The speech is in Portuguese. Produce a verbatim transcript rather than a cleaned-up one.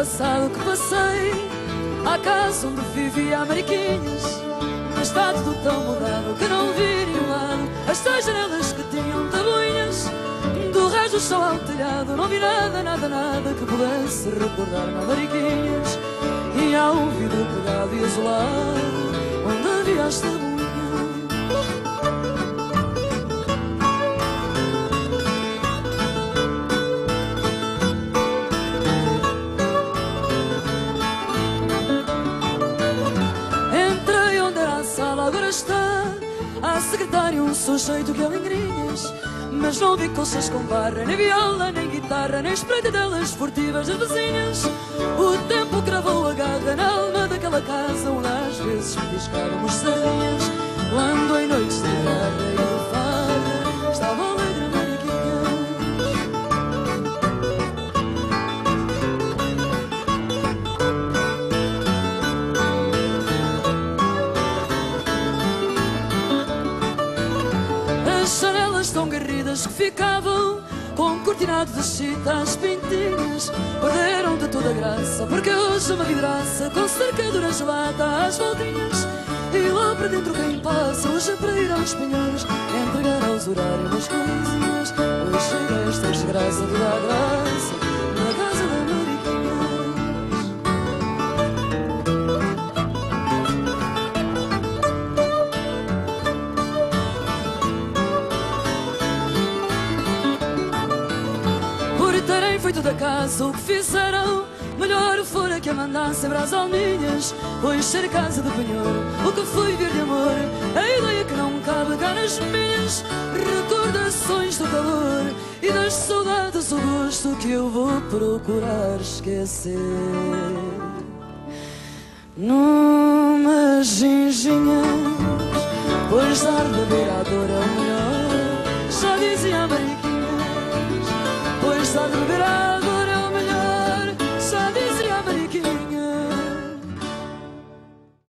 passado que passei à casa onde vivia a Mariquinhas, mas está tudo tão mudado que não vi nenhum lado. As tais janelas que tinham tabuinhas, do resto do chão ao telhado, não vi nada, nada, nada que pudesse recordar-me a Mariquinhas. E há um vidro pegado e azulado onde havia as tabuinhas. Agora está a secretária um sujeito que alegrias, mas não vi colchas com barra, nem viola, nem guitarra, nem espreitadelas furtivas das vizinhas. O tempo cravou a garra na alma daquela casa onde às vezes piscávamos sardinhas, quando em noites de guerra e de farra estava alegre a Mariquinhas. As janelas tão garridas que ficavam com cortinado de chita às pintinhas perderam de toda a graça, porque hoje uma vidraça com cercaduras bata às voltinhas. E lá para dentro quem passa hoje para ir aos pinheiros entregar aos horários das coisinhas. Hoje chega esta desgraça que dá graça na casa da Mariquinhas. Por terem feito da casa o que fizeram, melhor fora que a mandassem para as alminhas, pois ser casa de penhor, o que foi vir de amor, a ideia que não cabe cá nas minhas recordações do calor e das saudades, o gosto que eu vou procurar esquecer. Numas ginginhas, pois dar beber à dor é o melhor, já dizia a Mariquinhas.